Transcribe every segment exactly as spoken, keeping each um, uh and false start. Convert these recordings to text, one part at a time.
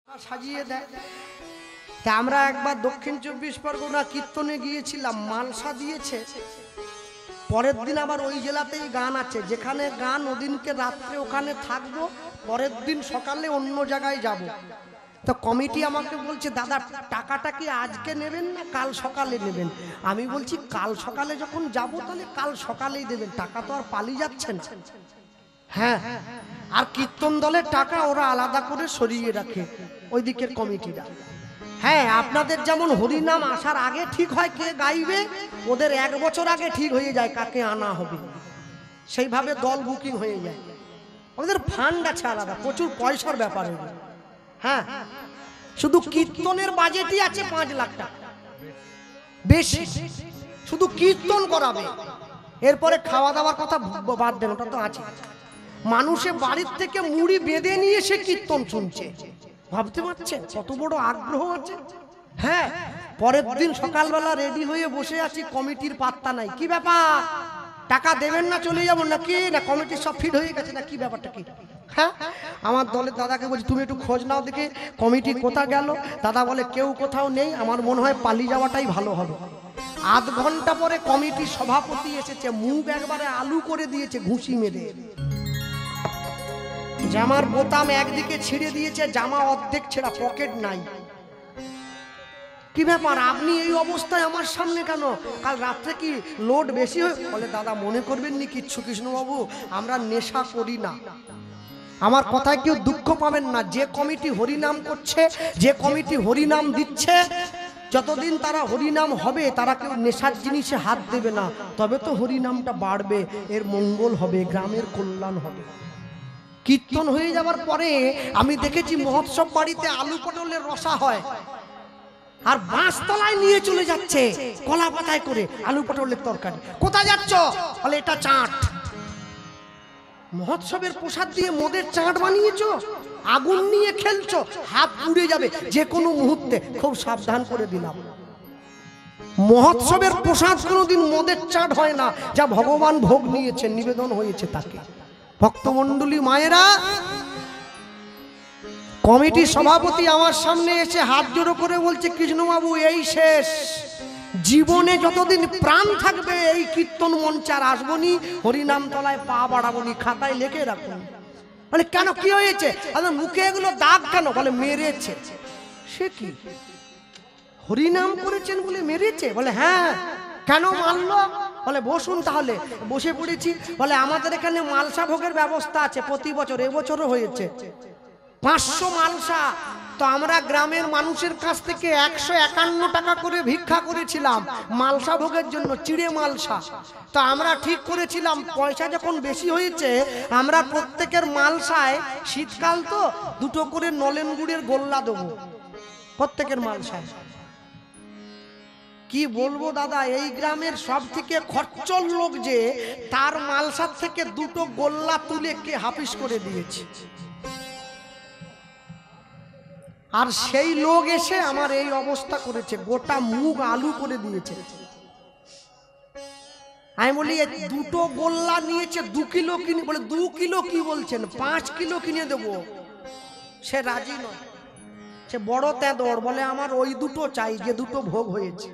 সাজিয়ে দেয়। তা আমরা একবার দক্ষিণ চব্বিশ পরগনা কীর্তনে গিয়েছিলাম, মালসা দিয়েছে। পরের দিন আবার ওই জেলাতেই গান আছে, যেখানে গান ওদিনকে রাত্রে ওখানে থাকবো, পরের দিন সকালে অন্য জায়গায় যাব। তো কমিটি আমাকে বলছে, দাদা টাকাটা কি আজকে নেবেন না কাল সকালে নেবেন? আমি বলছি কাল সকালে যখন যাব তাহলে কাল সকালেই দেবেন, টাকা তো আর পালিয়ে যাচ্ছে না। হ্যাঁ, আর কীর্তন দলের টাকা ওরা আলাদা করে সরিয়ে রাখে ওই দিকের কমিটিরা। হ্যাঁ, আপনাদের যেমন হরিনাম আসার আগে ঠিক হয় কে গাইবে, ওদের এক বছর আগে ঠিক হয়ে যায় কাকে আনা হবে, সেইভাবে দল বুকিং হয়ে যায়। ওদের ফান্ড আছে আলাদা, প্রচুর পয়সার ব্যাপার। হ্যাঁ, শুধু কীর্তনের বাজেটই আছে পাঁচ লাখ টাকা বেশি, শুধু কীর্তন করাবে। এরপরে খাওয়া দাওয়ার কথা বাদ দেন, ওটা তো আছে। মানুষের বাড়ির থেকে মুড়ি বেঁধে নিয়ে সে কীর্তন শুনছে, ভাবতে পারছেন কত বড় আগ্রহ আছে। হ্যাঁ, পরের দিন সকালবেলা রেডি হয়ে বসে আছি, কমিটির পাত্তা নাই। কি ব্যাপার, টাকা দেবেন না চলে যাবো নাকি, না কমিটির সব ফিট হয়ে গেছে না কি ব্যাপারটা কি? হ্যাঁ, আমার দলের দাদাকে বলছি তুমি একটু খোঁজ নাও দেখে কমিটি কোথায় গেল। দাদা বলে কেউ কোথাও নেই, আমার মনে হয় পালিয়ে যাওয়াটাই ভালো হবে। আধ ঘন্টা পরে কমিটির সভাপতি এসেছে, মুখ একবারে আলু করে দিয়েছে ঘুষি মেরে, জামার বোতাম একদিকে ছিঁড়ে দিয়েছে, জামা অর্ধেক ছেঁড়া, পকেট নাই। কি ব্যাপার, আপনি এই অবস্থায় আমার সামনে কেন? কাল রাত্রে কি লোড বেশি হয়ে? বলে দাদা মনে করবেন নি কিচ্ছু, কৃষ্ণবাবু আমরা নেশা করি না। আমার কথায় কেউ দুঃখ পাবেন না। যে কমিটি হরিনাম করছে, যে কমিটি হরিনাম দিচ্ছে, যতদিন তারা হরিনাম হবে তারা কেউ নেশার জিনিসে হাত দেবে না, তবে তো হরিনামটা বাড়বে, এর মঙ্গল হবে, গ্রামের কল্যাণ হবে। কীর্তন হয়ে যাওয়ার পরে আমি দেখেছি মহোৎসব বাড়িতে আলু পটলের রসা হয়, আর বাঁশতলায় নিয়ে চলে যাচ্ছে কলা পাতায় করে আলু পটলের তরকারি। কোথায় যাচ্ছ? বলে এটা চাট। মহোৎসবের প্রসাদ দিয়ে মদের চাট বানিয়েছো, আগুন নিয়ে খেলছো, হাত পুড়ে যাবে যে কোনো মুহূর্তে, খুব সাবধান করে দিলাম। মহোৎসবের প্রসাদ কোনোদিন মদের চাট হয় না, যা ভগবান ভোগ নিয়েছেন, নিবেদন হয়েছে তাকে। ভক্তমণ্ডলী মায়েরা, কমিটির সভাপতি আমার সামনে এসে হাত জোড়ো করে বলছে, কৃষ্ণবাবু এই শেষ, জীবনে যতদিন প্রাণ থাকবে এই কীর্তন মঞ্চে আর আসবনি, হরিনাম তলায় পা বাড়াবনি, খাতায় লিখে রাখুন। বলে কেন, কি হয়েছে? মুখে এগুলো দাগ কেন? বলে মেরেছে। সে কি, হরিনাম করেছেন বলে মেরেছে? বলে হ্যাঁ। কেন মারলো? বলে বসুন তাহলে। বসে পড়েছি। বলে আমাদের এখানে মালসা ভোগের ব্যবস্থা আছে প্রতি বছর, এবছরও হয়েছে পাঁচশো মালসা। তো আমরা গ্রামের মানুষের কাছ থেকে একশো একান্ন টাকা করে ভিক্ষা করেছিলাম মালসা ভোগের জন্য, চিড়ে মালসা। তো আমরা ঠিক করেছিলাম পয়সা যখন বেশি হয়েছে, আমরা প্রত্যেকের মালসায়, শীতকাল তো, দুটো করে নলেন গুড়ের গোল্লা দেবো প্রত্যেকের মালসায়। কি বলবো দাদা, এই গ্রামের সব থেকে খরচর লোক যে, তার মালসার থেকে দুটো গোল্লা তুলে কে হাফিস করে দিয়েছে। আর সেই লোক এসে আমার এই অবস্থা করেছে, গোটা মুখ আলু করে দিয়েছে। আমি বলি দুটো গোল্লা নিয়েছে, দু কিলো কিনে। বলে দু কিলো কি বলছেন, পাঁচ কিলো কিনে দেবো। সে রাজি নয়, সে বড় তেদর, বলে আমার ওই দুটো চাই যে দুটো ভোগ হয়েছে।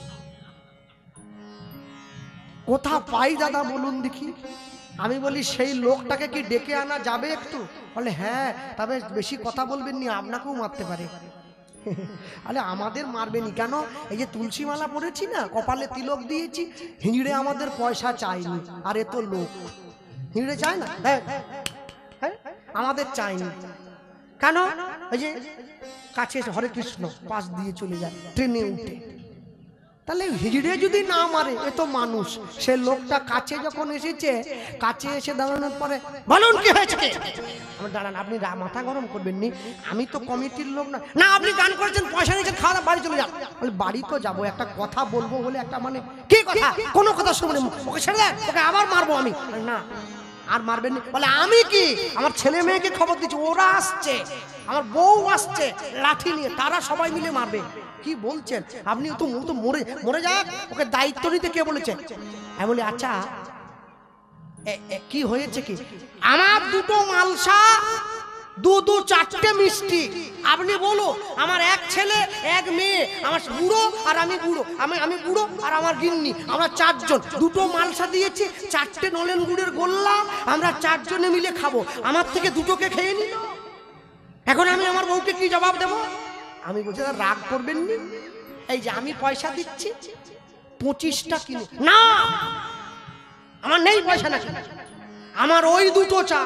কোথা পাই দাদা বলুন দেখি? আমি বলি সেই লোকটাকে কি ডেকে আনা যাবে একটু? বলে হ্যাঁ, তবে বেশি কথা বলবেন নি, আপনাকেও মারতে পারে। আরে আমাদের মারবেনি কেন? এই যে তুলসী মালা পরেছি না, কপালে তিলক দিয়েছি, হিঁড়ে আমাদের পয়সা চাইনি। আর এ তো লোক হিঁড়ে চায় না, আমাদের চাইনি কেন? এই যে কাছে হরে কৃষ্ণ পাশ দিয়ে চলে যায় ট্রেনে উঠে, তাহলে হিজড়ে যদি না মারে, এ তো মানুষ। সে লোকটা কাছে যখন এসেছে, কাছে এসে দাঁড়ানোর পরে বলুন কি হয়েছে? আমার দাঁড়ান, আপনি মাথা গরম করবেন নি, আমি তো কমিটির লোক না। না আপনি গান করেছেন, পয়সা নিয়েছেন, খাওয়া বাড়ি চলে যান। বলে বাড়ি তো যাবো, একটা কথা বলবো বলে একটা, মানে কি কথা? কোনো কথা শুনে ওকে ছেড়ে দেন, ওকে আবার মারবো আমি। না আর মারবেন না। বলে আমি কি, আমার ছেলে মেয়েকে খবর দিচ্ছি, ওরা আসছে, আমার বউ আসছে লাঠি নিয়ে, তারা সবাই মিলে মারবে। কি বলছেন আপনি? তো তো মরে মরে যাক, ওকে দায়িত্ব নিতে কে বলেছে? আমি বলি আচ্ছা কি হয়েছে কি? আমার দুটো মালসা দু দু চারটে মিষ্টি। আপনি বলো, আমার এক ছেলে এক মেয়ে, আমার বুড়ো আর আমি বুড়ো, আমি আমি বুড়ো আর আমার গিন্নি, আমরা চারজন, দুটো মালসা দিয়েছি, চারটে নলেন গুড়ের গোল্লা, আমরা চারজনে মিলে খাবো, আমার থেকে দুটোকে খেয়ে নিল। এখন আমি আমার বউকে কি জবাব দেব? আমি বলছি রাগ করবেন নি, এই যে আমি পয়সা দিচ্ছি পঁচিশটা কিনে না, আমার নেই পয়সা না, আমার ওই দুটো চা,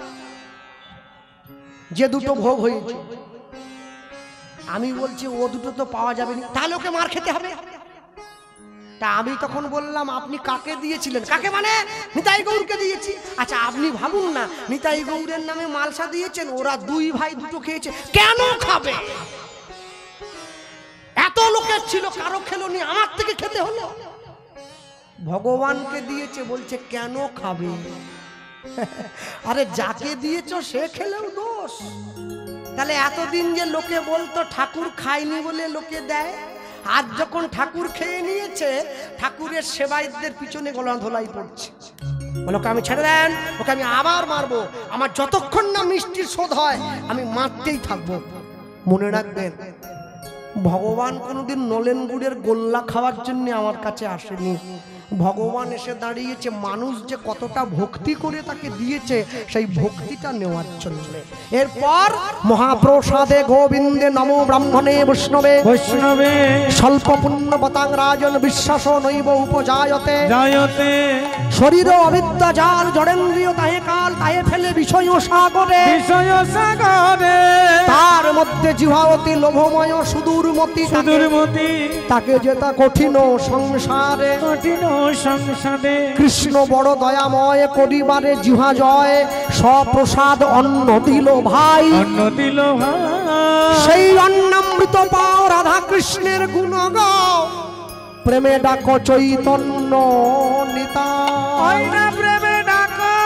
যে দুটো ভোগ হয়েছে। আমি বলছি ও দুটো তো পাওয়া যাবে না, তাহলে ওকে মার খেতে হবে। তা আমি তখন বললাম আপনি কাকে দিয়েছিলেন? কাকে মানে নিতাই গৌরকে দিয়েছি। আচ্ছা আপনি ভাবুন না, নিতাই গৌরের নামে মালসা দিয়েছেন, ওরা দুই ভাই দুটো খেয়েছে, কেন খাবে? এত লোকের ছিল, কারো খেলো নি, আমার থেকে খেতে হলো। ভগবানকে দিয়েছে, বলছে কেন খাবে? আরে যাকে দিয়েছো সে খেলেও দোষ। তাহলে এতদিন যে লোকে বলতো ঠাকুর খায়নি বলে লোকে দেয়, আজ যখন ঠাকুর খেয়ে নিয়েছে, ঠাকুরের সেবায়তদের পিছনে গলা ধোলাই পড়ছে। বলো আমি ছেড়ে দেন, ওকে আমি আবার মারবো, আমার যতক্ষণ না মিষ্টির শোধ হয় আমি মারতেই থাকবো। মনে রাখবেন, ভগবান কোনোদিন নলেন গুড়ের গোল্লা খাওয়ার জন্য আমার কাছে আসেনি। ভগবান এসে দাঁড়িয়েছে মানুষ যে কতটা ভক্তি করে তাকে দিয়েছে সেই ভক্তিটা নেওয়ার জন্য। এরপর মহাপ্রসাদে গোবিন্দে নমো ব্রাহ্মণে বৈষ্ণবে বৈষ্ণবে স্বল্প পুণ্য পতাং রাজন বিশ্বাস নৈব উপজায়তে জায়তে শরীর অবিদ্যা জাল জড়েন্দ্রিয় তাহে কাল তাহে ফেলে বিষয় সাগরে বিষয় সাগরে তার মধ্যে জিহাবতী লোভময় সুদূরমতি সুদূরমতি তাকে যেতা কঠিন সংসারে কঠিন সংসারে কৃষ্ণ বড় দয়াময় করিবারে জিহা জয় সপ্রসাদ অন্ন দিল ভাই অন্ন দিল ভাই সেই অন্নামৃত পাও রাধা কৃষ্ণের গুণ গাও প্রেমে ডাকো চৈতন্য নিতাই না প্রেমে ডাকো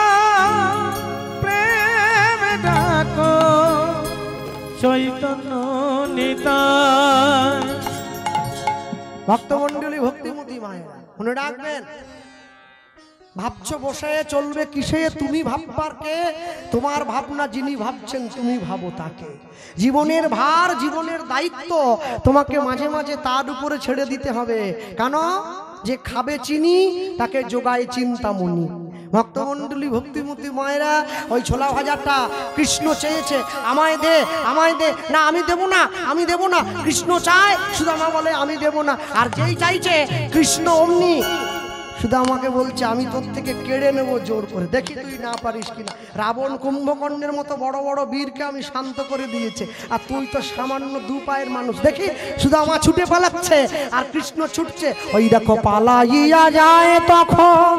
প্রেমে ডাকো চৈতন্য নিতাই। ভক্তমণ্ডলী ভক্তিমতী মায়েরা মনে রাখবেন, ভাবছো বসে চলবে কিসে? তুমি ভাববার কে? তোমার ভাবনা যিনি ভাবছেন তুমি ভাবো তাকে। জীবনের ভার জীবনের দায়িত্ব তোমাকে মাঝে মাঝে তার উপরে ছেড়ে দিতে হবে। কেন? যে খাবে চিনি তাকে যোগায় চিন্তামণি। ভক্তমণ্ডলী ভক্তিমতী মায়েরা, ওই ছোলা ভাজাটা কৃষ্ণ চেয়েছে, আমায় দে আমায় দে, না আমি দেব না আমি দেব না। কৃষ্ণ চায়, সুদামা বলে আমি দেব না। আর যেই চাইছে কৃষ্ণ অমনি শুধু আমাকে বলছে আমি তোর থেকে কেড়ে নেবো জোর করে, দেখি তুই না পারিস কিনা। রাবণ কুম্ভকর্ণের মতো বড় বড় বীরকে আমি শান্ত করে দিয়েছে, আর তুই তো সামান্য দু পায়ের মানুষ। দেখি শুধু আমার ছুটে পালাচ্ছে আর কৃষ্ণ ছুটছে। ওই দেখো পালাইয়া যায় তখন,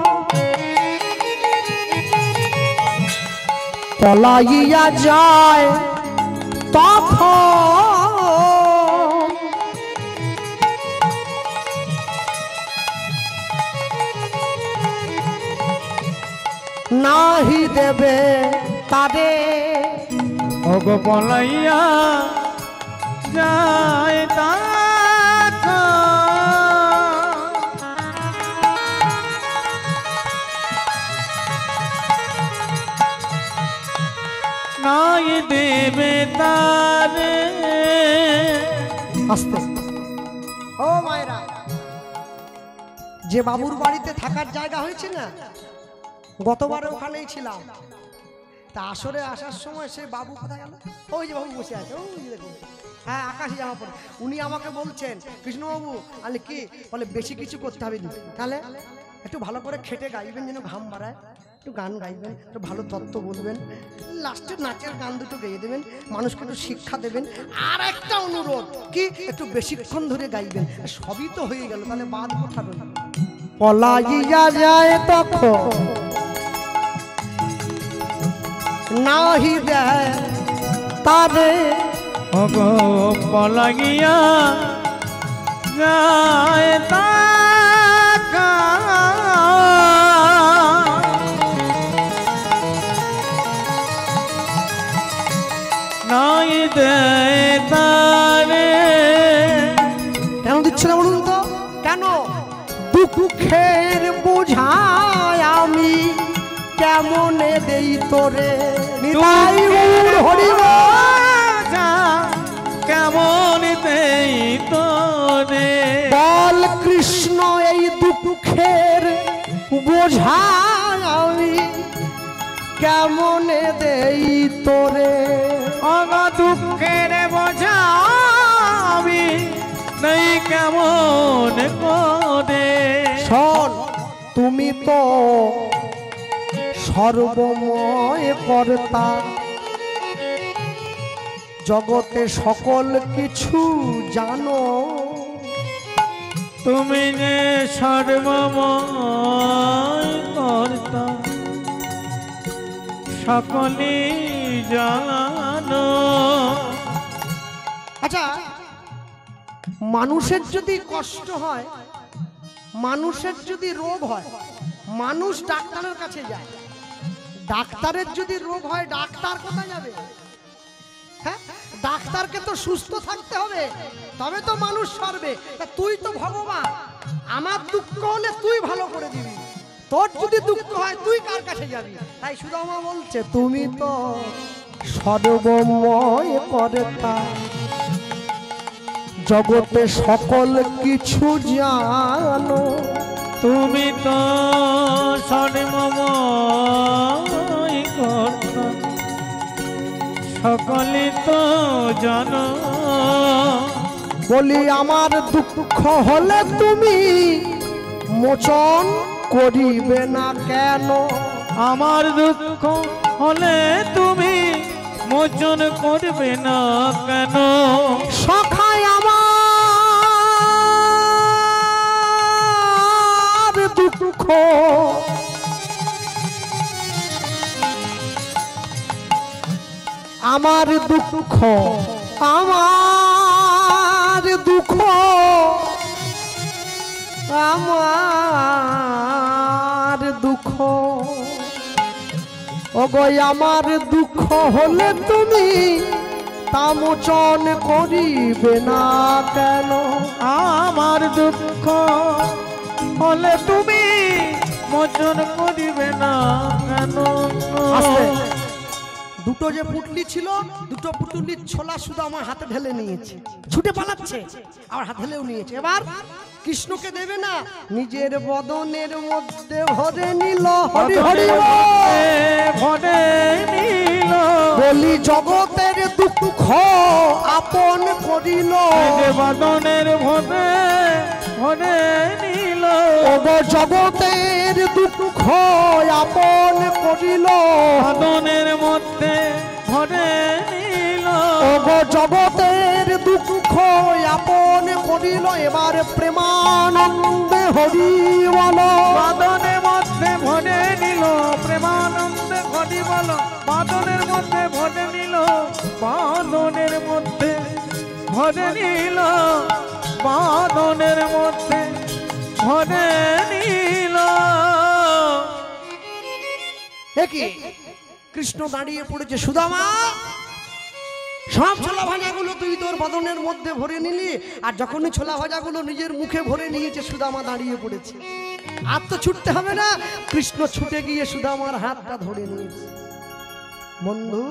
পলাইয়া যায় তখন নাহি দেবে তারে ওগো পলাইয়া যায় তাকা নাই দেবে তারে। আস্তে ও মায়েরা, যে বাবুর বাড়িতে থাকার জায়গা হয়েছে না, গতবারে ওখানেই ছিলাম। তা আসরে আসার সময় সে বাবু কোথায় গেল? ওই যে বাবু বসে আছে, ওই যে দেখুন, হ্যাঁ আকাশি জামা পরে। উনি আমাকে বলছেন কৃষ্ণবাবু, আলে কি বলে বেশি কিছু করতে হবে না, তাহলে একটু ভালো করে খেটে গাইবেন যেন ঘাম বাড়ায়, একটু গান গাইবেন, একটু ভালো তত্ত্ব বলবেন, লাস্টে নাচের গান দুটো গেয়ে দেবেন, মানুষকে একটু শিক্ষা দেবেন। আর একটা অনুরোধ কি, একটু বেশিক্ষণ ধরে গাইবেন। সবই তো হয়ে গেল, তাহলে বাদ কোথা রইল? পলাইয়া যায় তখন নাহি দেয় তারে ওগো পলাইয়া যায় তাকা নাই দেয় তারে। কেন দিচ্ছে না বলুন তো? কেন? দুঃখের বোঝায় আমি কেমনে দেই তোরে নিতাই গৌর হরি বল। রাজা কেমন দেই তোরে বল কৃষ্ণ এই দুঃখের বোঝা আমি কেমনে দেই তোরে। অগ দুঃখের বোঝা আমি নেই কেমন করে। শোন তুমি তো সর্বময় কর্তা, জগতে সকল কিছু জানো। তুমি যে সর্বময় কর্তা সকলে জানো। আচ্ছা, মানুষের যদি কষ্ট হয়, মানুষের যদি রোগ হয়, মানুষ ডাক্তারের কাছে যায়। ডাক্তারের যদি রোগ হয়, ডাক্তার কোথায় যাবে? হ্যাঁ, ডাক্তারকে তো সুস্থ থাকতে হবে, তবে তো মানুষ সারবে। তা তুই তো ভগবান, আমার দুঃখ হলে তুই ভালো করে দিবি। তোর যদি দুঃখ হয় তুই কার কাছে যাবি? তাই সুদামা বলছে তুমি তো সর্বময় কর্তা, জগতে সকল কিছু জানো। তুমি তো সর্বময় কর্তা সকলে তো জানো। বলি আমার দুঃখ হলে তুমি মোচন করিবে না কেন? আমার দুঃখ হলে তুমি মোচন করবে না কেন? সখায় আমার দুঃখ আমার দুঃখ আমার দুঃখ আমার দুঃখ ওগো আমার দুঃখ হলে তুমি তা মোচন করিবে না কেন? আমার দুঃখ হলে তুমি মোচন করিবে না কেন? আস্তে। দুটো যে পুটলি ছিল, দুটো পুটলির ছোলা শুধু আমার হাতে ঢেলে নিয়েছে, ছুটে পালাচ্ছে, আমার হাতে ঢেলেও নিয়েছে। এবার কৃষ্ণকে দেবে না, নিজের বদনের মধ্যে ভরে নিল। হরি হরি ভরে নিল। বলি জগতের দুঃখ আপন করিল। বদনের ভরে ভরে নিল। ওগো জগতের দুঃখ আপন করিল। বদনের মধ্যে ভরে নিল। ওগো জগতের দুঃখ আপন করিল। এবার প্রেমানন্দে হরি বল। বাদনের মধ্যে ভরে নিল। প্রেমানন্দে হরি বল। বাদনের মধ্যে ভরে নিল। বাদনের মধ্যে ভরে নিল। বাদনের মধ্যে ভরে নিল। একই কৃষ্ণ দাঁড়িয়ে পড়েছে, সুদামা সব ছোলা ভাজাগুলো তুই তোর বদনের মধ্যে ভরে নিলি, আর যখনই ছোলা ভাজাগুলো নিজের মুখে ভরে নিয়েছে সুদামা দাঁড়িয়ে পড়েছে। আর তো ছুটতে হবে না, কৃষ্ণ ছুটে গিয়ে সুদামার হাতটা ধরে নিয়েছে। বন্ধু,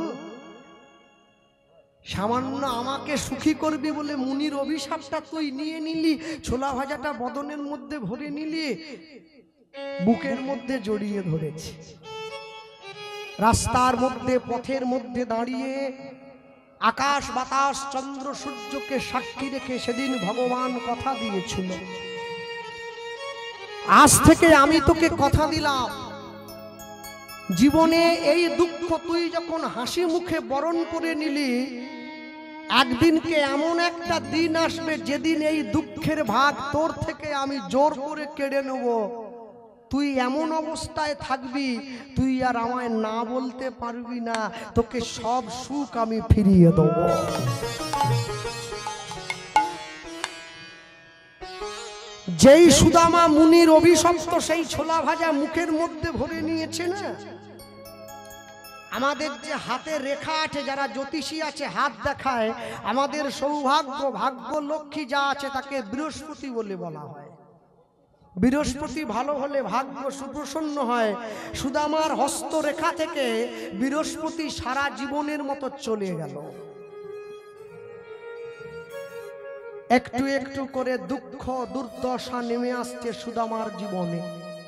সামান্য আমাকে সুখী করবি বলে মুনির অভিশাপটা তুই নিয়ে নিলি, ছোলা ভাজাটা বদনের মধ্যে ভরে নিলি, বুকের মধ্যে জড়িয়ে ধরেছে। রাস্তার মধ্যে পথের মধ্যে দাঁড়িয়ে আকাশ বাতাস চন্দ্র সূর্যকে সাক্ষী রেখে সেদিন ভগবান কথা দিয়েছিল, আজ থেকে আমি তোকে কথা দিলাম, জীবনে এই দুঃখ তুই যখন হাসি মুখে বরণ করে নিলি, একদিনকে এমন একটা দিন আসবে যেদিন এই দুঃখের ভাগ তোর থেকে আমি জোর করে কেড়ে নেব। তুই এমন অবস্থায় থাকবি, তুই আর আমায় না বলতে পারবি না, তোকে সব সুখ আমি ফিরিয়ে দেব। যেই সুদামা মুনির অভিশপ্ত সেই ছোলা ভাজা মুখের মধ্যে ভরে নিয়েছে না, আমাদের যে হাতে রেখা আছে, যারা জ্যোতিষী আছে হাত দেখায়, আমাদের সৌভাগ্য ভাগ্য লক্ষ্মী যা আছে তাকে বৃহস্পতি বলে বলা হয়। বৃহস্পতি ভালো হলে ভাগ্য সুপ্রসন্ন হয়। সুদামার হস্তরেখা থেকে বৃহস্পতি সারা জীবনের মতো চলে গেল। একটু একটু করে দুঃখ দুর্দশা নেমে আসছে সুদামার জীবনে।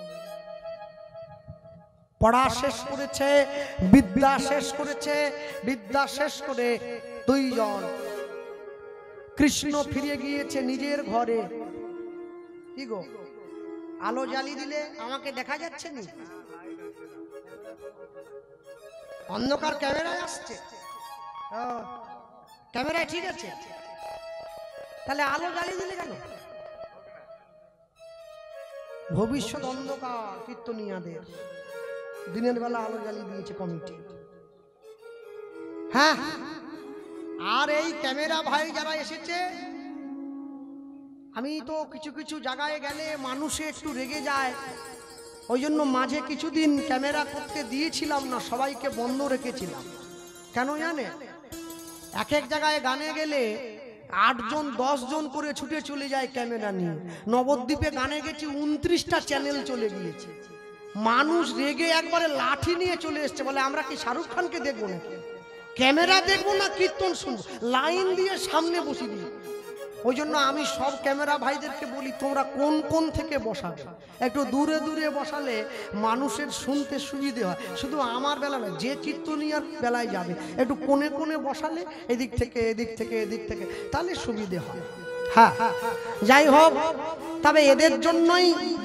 পড়া শেষ করেছে, বিদ্যা শেষ করেছে, বিদ্যা শেষ করে দুইজন কৃষ্ণ ফিরে গিয়েছে নিজের ঘরে। কি গো, আলো জ্বালিয়ে দিলে আমাকে দেখা যাচ্ছে না? অন্ধকার ক্যামেরায় আসছে, ক্যামেরায় ঠিক আছে, তাহলে আলো জ্বালিয়ে দিলে কেন? ভবিষ্যৎ অন্ধকার কীর্তনিয়াদের, দিনের বেলা আলো জ্বালিয়ে দিয়েছে কমিটি। হ্যাঁ, আর এই ক্যামেরা ভাই যারা এসেছে, আমি তো কিছু কিছু জায়গায় গেলে মানুষে একটু রেগে যায়, ওই জন্য মাঝে কিছুদিন ক্যামেরা করতে দিয়েছিলাম না, সবাইকে বন্ধ রেখেছিলাম। কেন জানে? এক এক জায়গায় গানে গেলে আটজন দশ জন করে ছুটে চলে যায় ক্যামেরা নিয়ে। নবদ্বীপে গানে গেছি, উনত্রিশটা চ্যানেল চলে গিয়েছে। মানুষ রেগে একবারে লাঠি নিয়ে চলে এসছে, বলে আমরা কি শাহরুখ খানকে দেখবো নাকি? ক্যামেরা দেখবো না কীর্তন শুনবো? লাইন দিয়ে সামনে বসে দিই। ওই জন্য আমি সব ক্যামেরা ভাইদেরকে বলি, তোমরা কোন কোন থেকে বসাবে, একটু দূরে দূরে বসালে মানুষের শুনতে সুবিধে হয়। শুধু আমার বেলা না, যে কীর্তনিয়ার বেলায় যাবে একটু কোণে কোণে বসালে এদিক থেকে এদিক থেকে এদিক থেকে, তাহলে সুবিধে হয়। হ্যাঁ, যাই হোক, তবে এদের জন্যই